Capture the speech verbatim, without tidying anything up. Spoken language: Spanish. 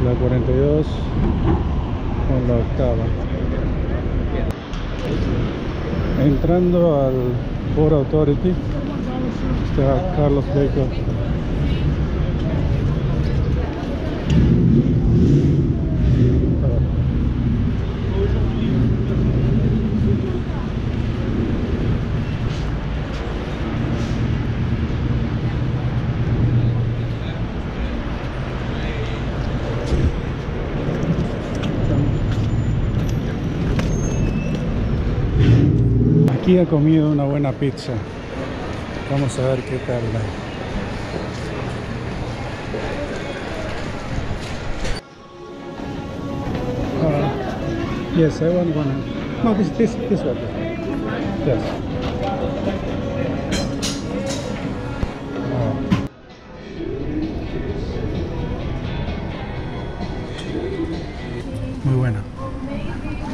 la cuarenta y dos con la octava. Entrando al Port Authority está Carlos Baker. Aquí he comido una buena pizza. Vamos a ver qué tal. Uh, yes, I want one. No, this this this one. Yes. Uh, muy buena.